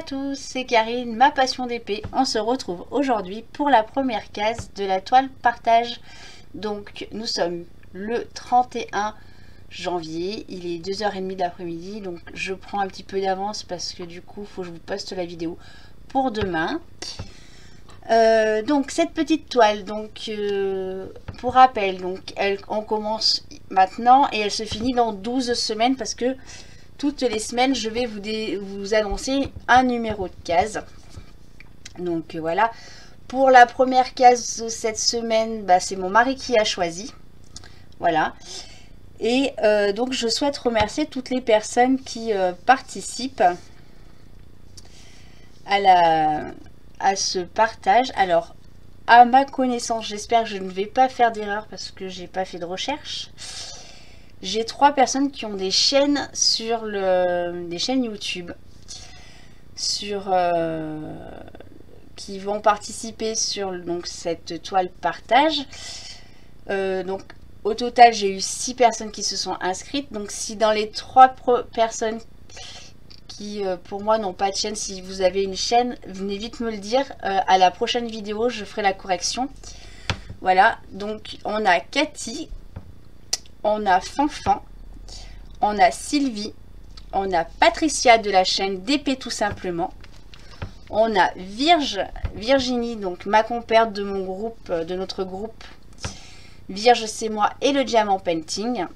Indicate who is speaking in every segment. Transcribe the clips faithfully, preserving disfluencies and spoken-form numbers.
Speaker 1: tous, c'est Karine, ma passion d'épée. On se retrouve aujourd'hui pour la première case de la toile partage. Donc nous sommes le trente et un janvier, il est deux heures trente de l'après-midi, donc je prends un petit peu d'avance parce que du coup il faut que je vous poste la vidéo pour demain. Euh, donc cette petite toile, donc euh, pour rappel, donc elle, on commence maintenant et elle se finit dans douze semaines parce que toutes les semaines je vais vous, dé, vous annoncer un numéro de case. Donc euh, voilà, pour la première case de cette semaine, bah, c'est mon mari qui a choisi. Voilà, et euh, donc je souhaite remercier toutes les personnes qui euh, participent à la à ce partage. Alors à ma connaissance, j'espère que je ne vais pas faire d'erreur parce que j'ai pas fait de recherche. J'ai trois personnes qui ont des chaînes sur le des chaînes YouTube sur euh, qui vont participer sur donc cette toile partage. Euh, donc au total, j'ai eu six personnes qui se sont inscrites. Donc si dans les trois personnes qui euh, pour moi n'ont pas de chaîne, si vous avez une chaîne, venez vite me le dire. Euh, à la prochaine vidéo, je ferai la correction. Voilà, donc on a Cathy, on a Fanfan, on a Sylvie, on a Patricia de la chaîne d'épée tout simplement. On a Virge, Virginie, donc ma compère de mon groupe, de notre groupe Virge c'est moi et le Diamant Painting.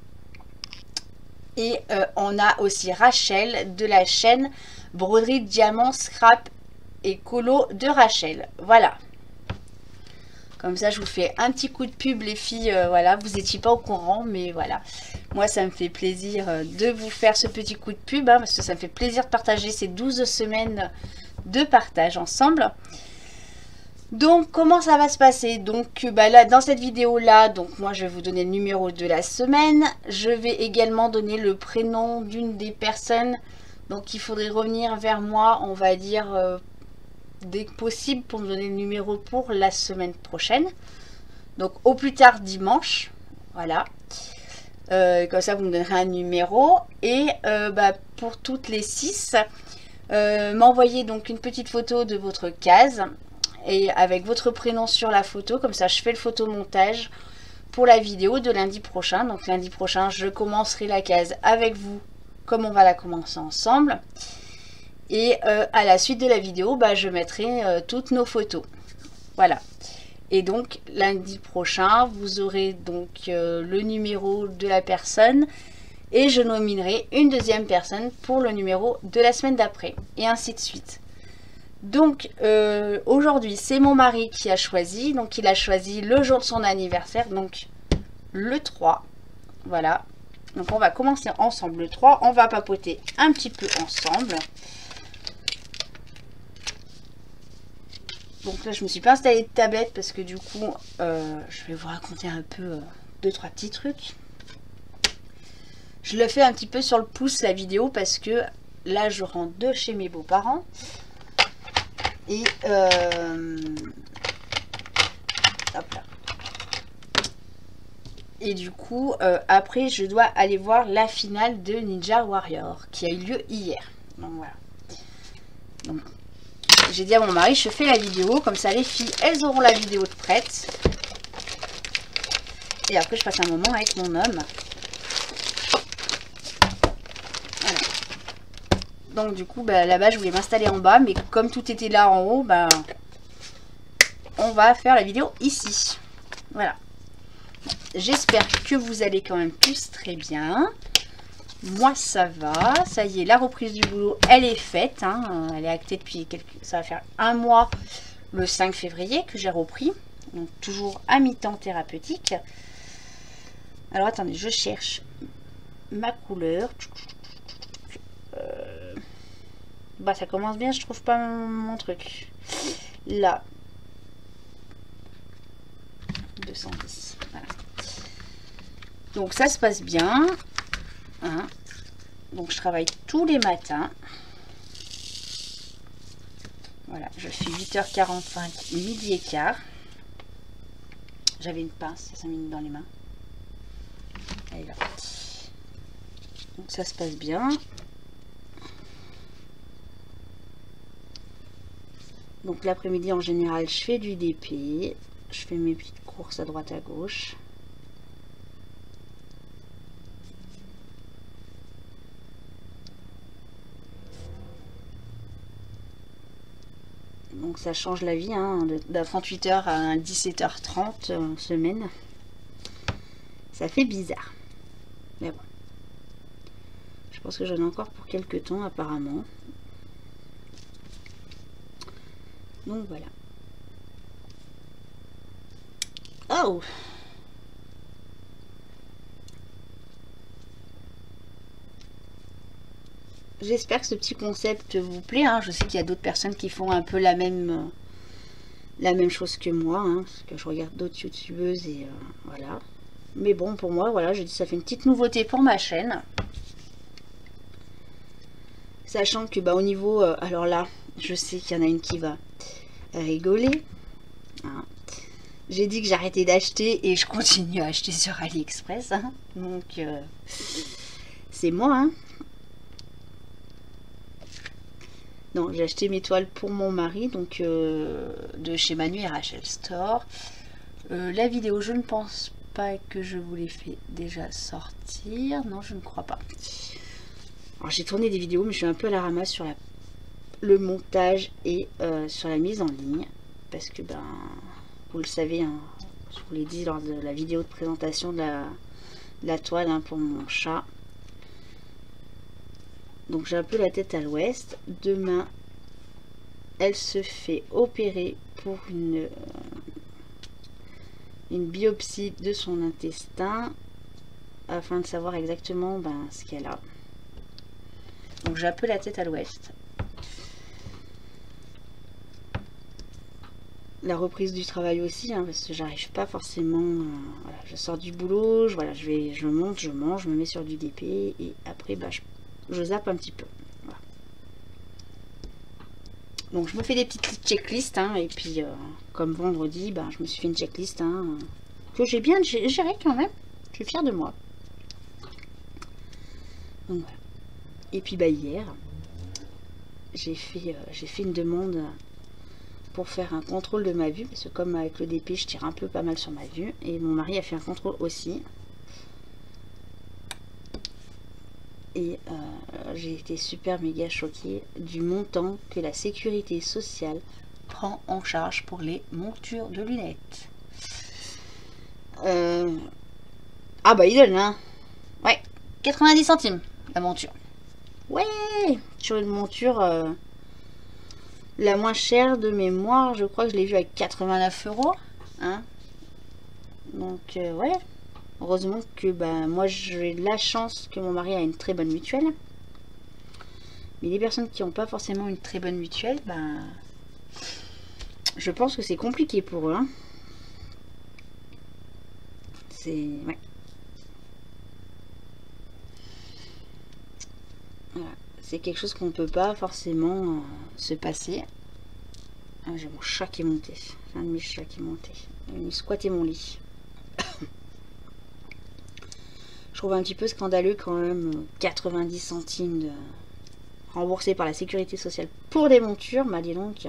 Speaker 1: Et euh, on a aussi Rachel de la chaîne Broderie Diamant Scrap et Colo de Rachel. Voilà. Comme ça, je vous fais un petit coup de pub, les filles. Euh, voilà, vous n'étiez pas au courant, mais voilà. Moi, ça me fait plaisir de vous faire ce petit coup de pub, hein, parce que ça me fait plaisir de partager ces douze semaines de partage ensemble. Donc, comment ça va se passer? Donc, bah là, dans cette vidéo-là, donc moi, je vais vous donner le numéro de la semaine. Je vais également donner le prénom d'une des personnes. Donc, il faudrait revenir vers moi, on va dire, euh, dès que possible, pour me donner le numéro pour la semaine prochaine. Donc, au plus tard dimanche. Voilà. Euh, comme ça, vous me donnerez un numéro. Et euh, bah, pour toutes les six, euh, m'envoyez donc une petite photo de votre case. Et avec votre prénom sur la photo, comme ça je fais le photomontage pour la vidéo de lundi prochain. Donc lundi prochain je commencerai la case avec vous comme on va la commencer ensemble, et euh, à la suite de la vidéo bah, je mettrai euh, toutes nos photos. Voilà, et donc lundi prochain vous aurez donc euh, le numéro de la personne et je nominerai une deuxième personne pour le numéro de la semaine d'après, et ainsi de suite. Donc euh, aujourd'hui c'est mon mari qui a choisi, donc il a choisi le jour de son anniversaire, donc le trois. Voilà, donc on va commencer ensemble le trois, on va papoter un petit peu ensemble. Donc là je me suis pas installée de tablette parce que du coup euh, je vais vous raconter un peu euh, deux trois petits trucs. Je le fais un petit peu sur le pouce la vidéo parce que là je rentre de chez mes beaux-parents. Et euh, hop là. Et du coup, euh, après, je dois aller voir la finale de Ninja Warrior qui a eu lieu hier. Donc voilà. Donc, j'ai dit à mon mari, je fais la vidéo, comme ça les filles, elles auront la vidéo de prête. Et après, je passe un moment avec mon homme. Donc du coup bah, là-bas je voulais m'installer en bas, mais comme tout était là en haut, bah, on va faire la vidéo ici. Voilà, j'espère que vous allez quand même tous très bien. Moi ça va, ça y est, la reprise du boulot elle est faite, hein. Elle est actée depuis quelques... ça va faire un mois le cinq février que j'ai repris, donc toujours à mi-temps thérapeutique. Alors attendez, je cherche ma couleur. Euh, bah ça commence bien, je trouve pas mon, mon truc là. Deux cent dix, voilà. Donc ça se passe bien, hein. Donc je travaille tous les matins. Voilà, je fais huit heures quarante-cinq, midi et quart. J'avais une pince, ça m'a mis dans les mains. Elle est là. Donc ça se passe bien. Donc l'après-midi en général je fais du D P, je fais mes petites courses à droite à gauche. Donc ça change la vie, hein, de trente-huit heures à dix-sept heures trente euh, semaine. Ça fait bizarre. Mais bon. Je pense que j'en ai encore pour quelques temps apparemment. Donc voilà. Oh! J'espère que ce petit concept vous plaît. Hein. Je sais qu'il y a d'autres personnes qui font un peu la même, euh, la même chose que moi. Hein, parce que je regarde d'autres youtubeuses et euh, voilà. Mais bon, pour moi, voilà, je dis ça fait une petite nouveauté pour ma chaîne. Sachant que, bah, au niveau... Euh, alors là, je sais qu'il y en a une qui va rigoler. Hein. J'ai dit que j'arrêtais d'acheter et je continue à acheter sur AliExpress. Hein. Donc, euh, c'est moi, hein. Non, j'ai acheté mes toiles pour mon mari, donc euh, de chez Manu et Rachel Store. Euh, la vidéo, je ne pense pas que je vous l'ai fait déjà sortir. Non, je ne crois pas. Alors j'ai tourné des vidéos, mais je suis un peu à la ramasse sur la, le montage et euh, sur la mise en ligne. Parce que, ben, vous le savez, hein, je vous l'ai dit lors de la vidéo de présentation de la, de la toile hein, pour mon chat. Donc j'ai un peu la tête à l'ouest. Demain, elle se fait opérer pour une, euh, une biopsie de son intestin afin de savoir exactement ben, ce qu'elle a. Donc j'ai un peu la tête à l'ouest. La reprise du travail aussi, hein, parce que j'arrive pas forcément. Euh, voilà, je sors du boulot, je, voilà, je vais, je monte, je mange, je me mets sur du D P et après bah, je je zappe un petit peu. Voilà. Donc je me fais des petites checklists hein, et puis euh, comme vendredi bah, je me suis fait une checklist hein, que j'ai bien géré quand même. Je suis fière de moi. Donc, voilà. Et puis bah hier j'ai fait euh, j'ai fait une demande pour faire un contrôle de ma vue parce que comme avec le D P je tire un peu pas mal sur ma vue et mon mari a fait un contrôle aussi. Et euh, j'ai été super méga choquée du montant que la sécurité sociale prend en charge pour les montures de lunettes. Euh... Ah bah il donne hein. Ouais, quatre-vingt-dix centimes la monture. Ouais, sur une monture euh, la moins chère de mémoire, je crois que je l'ai vue à quatre-vingt-neuf euros. Hein. Donc euh, ouais. Heureusement que bah, moi j'ai la chance que mon mari a une très bonne mutuelle. Mais les personnes qui n'ont pas forcément une très bonne mutuelle, bah, je pense que c'est compliqué pour eux. Hein. C'est... Ouais. Voilà. C'est quelque chose qu'on ne peut pas forcément euh, se passer. Ah, j'ai mon chat qui est monté. C'est un de mes chats qui est monté. Il est venu squatter mon lit. Je trouve un petit peu scandaleux quand même quatre-vingt-dix centimes de... remboursés par la sécurité sociale pour des montures, bah dis donc.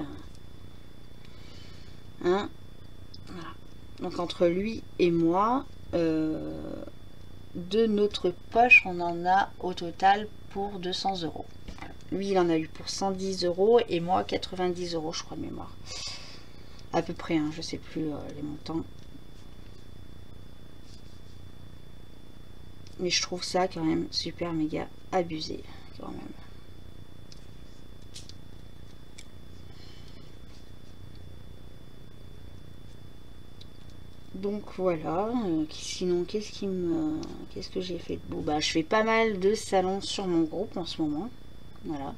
Speaker 1: Hein, voilà. Donc entre lui et moi, euh, de notre poche, on en a au total pour deux cents euros. Lui, il en a eu pour cent dix euros et moi quatre-vingt-dix euros, je crois de mémoire. À peu près, hein, je sais plus euh, les montants. Mais je trouve ça quand même super méga abusé quand même. Donc voilà. Euh, sinon, qu'est-ce qui me, qu'est-ce que j'ai fait de beau? Bah, je fais pas mal de salons sur mon groupe en ce moment. Voilà.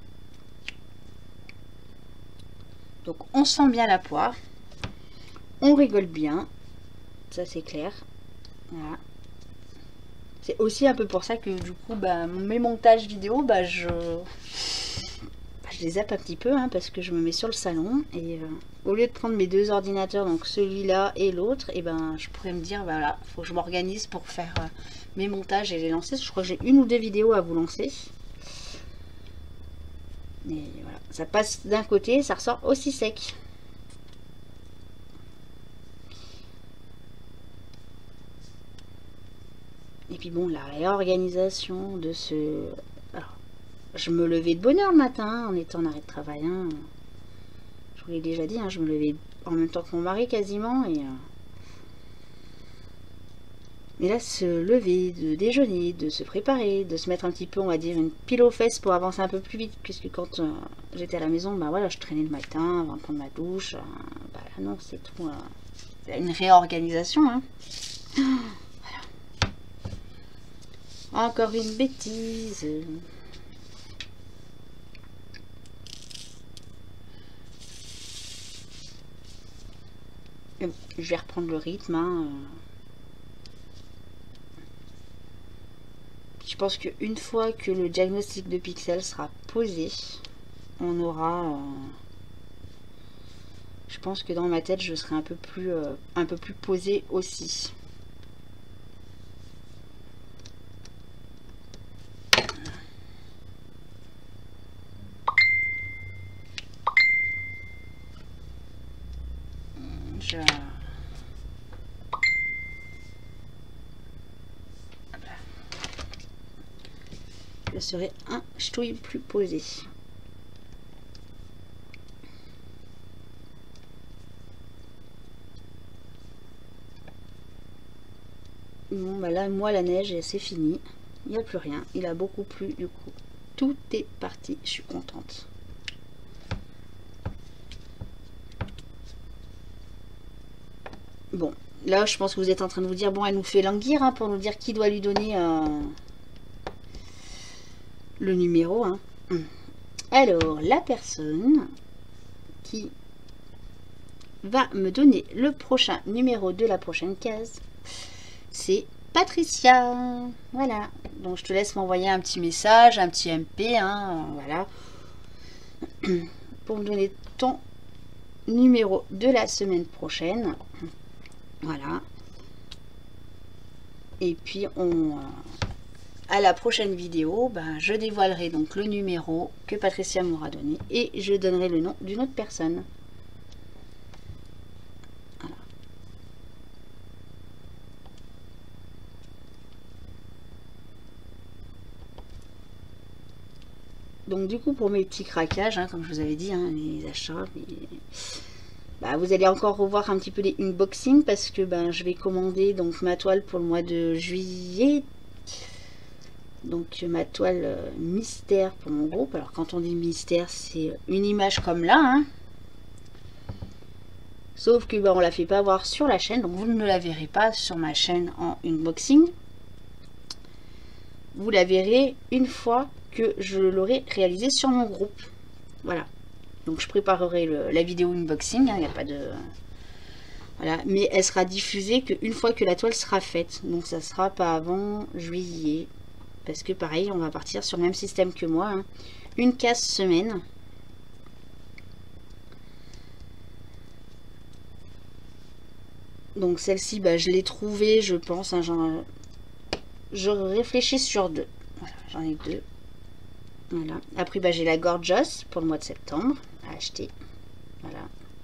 Speaker 1: Donc on sent bien la poire. On rigole bien. Ça c'est clair. Voilà. C'est aussi un peu pour ça que du coup, bah, mes montages vidéo, bah, je, bah, je les zappe un petit peu, hein, parce que je me mets sur le salon et euh, au lieu de prendre mes deux ordinateurs, donc celui-là et l'autre, et ben, je pourrais me dire, bah, voilà, faut que je m'organise pour faire euh, mes montages et les lancer. Je crois que j'ai une ou deux vidéos à vous lancer. Et voilà. Ça passe d'un côté, ça ressort aussi sec. Et puis bon, la réorganisation de ce... Alors, je me levais de bonne heure le matin, en étant en arrêt de travail. Hein. Je vous l'ai déjà dit, hein, je me levais en même temps que mon mari quasiment. Et, euh... Mais là, se lever, de déjeuner, de se préparer, de se mettre un petit peu, on va dire, une pile aux fesses pour avancer un peu plus vite. Puisque quand euh, j'étais à la maison, bah voilà, je traînais le matin avant de prendre ma douche. Euh, bah là, non, c'est tout. Euh, c'est une réorganisation. Hein. Voilà. Encore une bêtise. Je vais reprendre le rythme. Hein. Je pense qu'une fois que le diagnostic de Pixel sera posé, on aura... Euh, je pense que dans ma tête, je serai un peu plus, euh, un peu plus posée aussi. Je... Je serai un ch'touille plus posé. Bon bah là, moi la neige c'est fini. Il n'y a plus rien. Il a beaucoup plu du coup. Tout est parti. Je suis contente. Bon, là je pense que vous êtes en train de vous dire, bon elle nous fait languir hein, pour nous dire qui doit lui donner euh, le numéro. Hein. Alors la personne qui va me donner le prochain numéro de la prochaine case, c'est Patricia. Voilà, donc je te laisse m'envoyer un petit message, un petit M P, hein, voilà, pour me donner ton numéro de la semaine prochaine. Voilà. Et puis on à la prochaine vidéo, ben, je dévoilerai donc le numéro que Patricia m'aura donné et je donnerai le nom d'une autre personne. Voilà. Donc du coup pour mes petits craquages, hein, comme je vous avais dit, hein, les achats, les... Bah, vous allez encore revoir un petit peu les unboxings parce que ben, je vais commander donc ma toile pour le mois de juillet. Donc ma toile euh, mystère pour mon groupe. Alors quand on dit mystère, c'est une image comme là. Hein. Sauf que ben, on la fait pas voir sur la chaîne. Donc vous ne la verrez pas sur ma chaîne en unboxing. Vous la verrez une fois que je l'aurai réalisé sur mon groupe. Voilà. Donc je préparerai le, la vidéo unboxing, il hein, n'y a pas de... Voilà, mais elle sera diffusée qu'une fois que la toile sera faite. Donc ça sera pas avant juillet. Parce que pareil, on va partir sur le même système que moi. Hein. Une case semaine. Donc celle-ci, bah, je l'ai trouvée, je pense. Hein, genre, je réfléchis sur deux. Voilà, j'en ai deux. Voilà. Après, bah, j'ai la Gorgeous pour le mois de septembre à acheter. Voilà.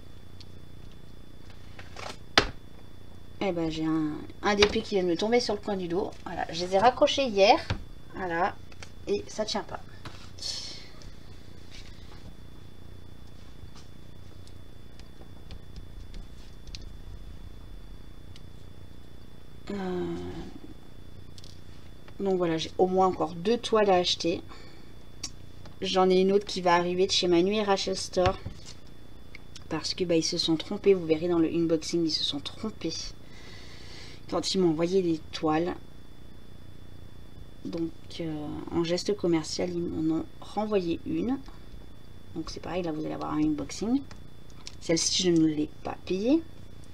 Speaker 1: Et ben j'ai un, un d'épée qui vient de me tomber sur le coin du dos. Voilà, je les ai raccrochés hier. Voilà. Et ça tient pas. Euh... Donc voilà, j'ai au moins encore deux toiles à acheter. J'en ai une autre qui va arriver de chez Manu et Rachel Store. Parce que bah, ils se sont trompés. Vous verrez dans le unboxing, ils se sont trompés. Quand ils m'ont envoyé les toiles. Donc euh, en geste commercial, ils m'en ont renvoyé une. Donc c'est pareil, là vous allez avoir un unboxing. Celle-ci, je ne l'ai pas payée.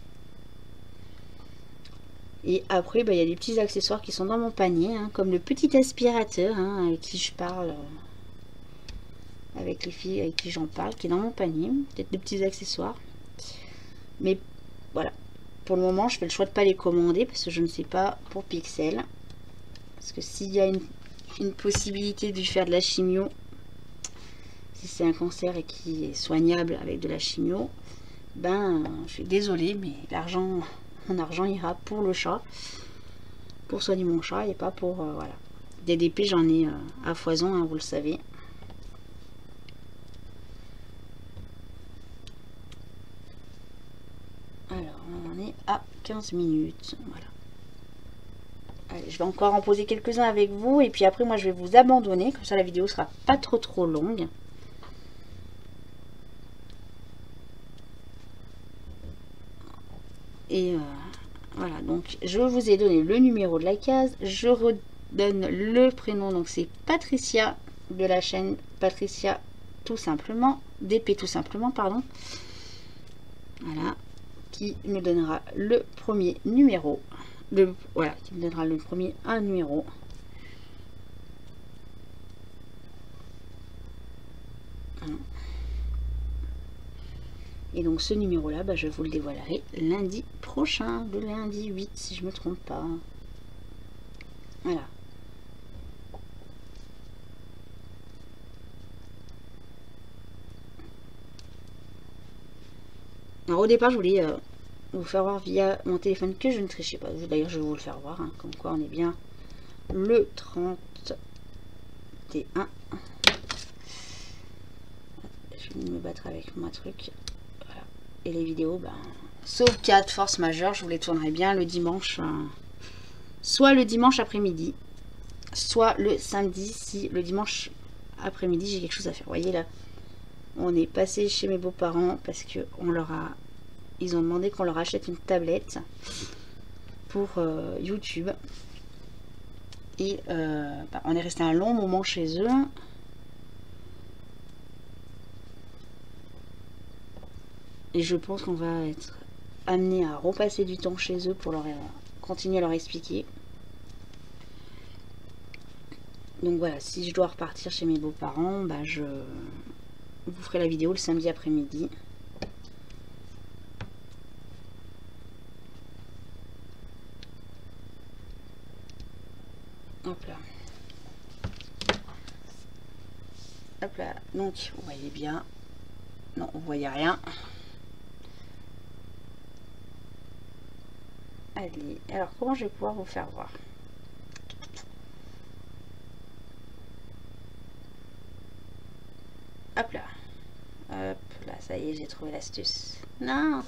Speaker 1: Et après, bah, il y a des petits accessoires qui sont dans mon panier. Hein, comme le petit aspirateur hein, avec qui je parle. Euh, avec les filles avec qui j'en parle, qui est dans mon panier. Peut-être des petits accessoires. Mais voilà. Pour le moment, je fais le choix de ne pas les commander parce que je ne sais pas pour Pixel. Parce que s'il y a une, une possibilité de lui faire de la chimio, si c'est un cancer et qui est soignable avec de la chimio, ben je suis désolée, mais l'argent, mon argent ira pour le chat, pour soigner mon chat et pas pour euh, voilà. D D P, j'en ai euh, à foison, hein, vous le savez. Alors on en est à quinze minutes, voilà. Allez, je vais encore en poser quelques-uns avec vous et puis après moi je vais vous abandonner, comme ça la vidéo sera pas trop trop longue. Et euh, voilà, donc je vous ai donné le numéro de la case, je redonne le prénom, donc c'est Patricia de la chaîne Patricia tout simplement, D P tout simplement, pardon. Voilà, qui me donnera le premier numéro. Le, voilà, qui me donnera le premier un numéro. Voilà. Et donc ce numéro là, bah, je vous le dévoilerai lundi prochain, le lundi huit si je me trompe pas. Voilà. Alors au départ je voulais euh, vous faire voir via mon téléphone que je ne trichais pas. D'ailleurs je vais vous le faire voir, hein, comme quoi on est bien le trente et un. Je vais me battre avec mon truc. Voilà. Et les vidéos, ben, sauf cas de force majeure, je vous les tournerai bien le dimanche. Euh, soit le dimanche après-midi, soit le samedi si le dimanche après-midi j'ai quelque chose à faire. Vous voyez là, on est passé chez mes beaux-parents parce que on leur a, ils ont demandé qu'on leur achète une tablette pour euh, YouTube. Et euh, bah, on est resté un long moment chez eux. Et je pense qu'on va être amené à repasser du temps chez eux pour leur continuer à leur expliquer. Donc voilà, si je dois repartir chez mes beaux-parents, bah je vous ferai la vidéo le samedi après-midi. Hop là. Hop là. Donc, vous voyez bien. Non, vous voyez rien. Allez, alors comment je vais pouvoir vous faire voir? Hop là. Hop là, ça y est, j'ai trouvé l'astuce. Non.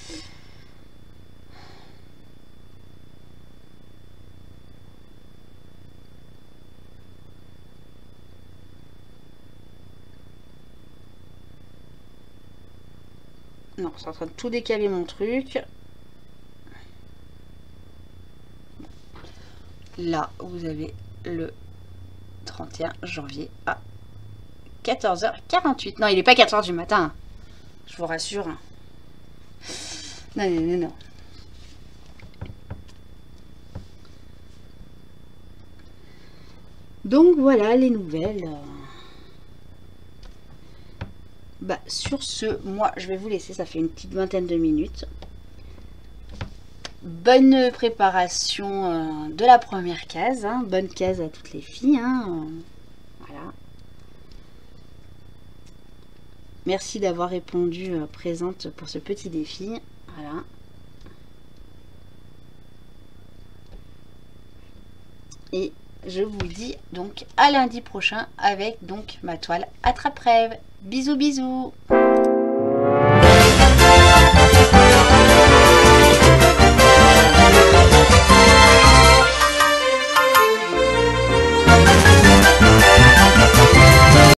Speaker 1: Non, c'est en train de tout décaler mon truc. Là, vous avez le trente et un janvier à quatorze heures quarante-huit. Non, il n'est pas quatre heures du matin. Je vous rassure. Non, non, non, non. Donc, voilà les nouvelles. Bah, sur ce, moi, je vais vous laisser. Ça fait une petite vingtaine de minutes. Bonne préparation euh, de la première case. Hein. Bonne case à toutes les filles. Hein. Voilà. Merci d'avoir répondu euh, présente pour ce petit défi. Voilà. Et je vous dis donc à lundi prochain avec donc ma toile attrape-rêve. Bisous bisous.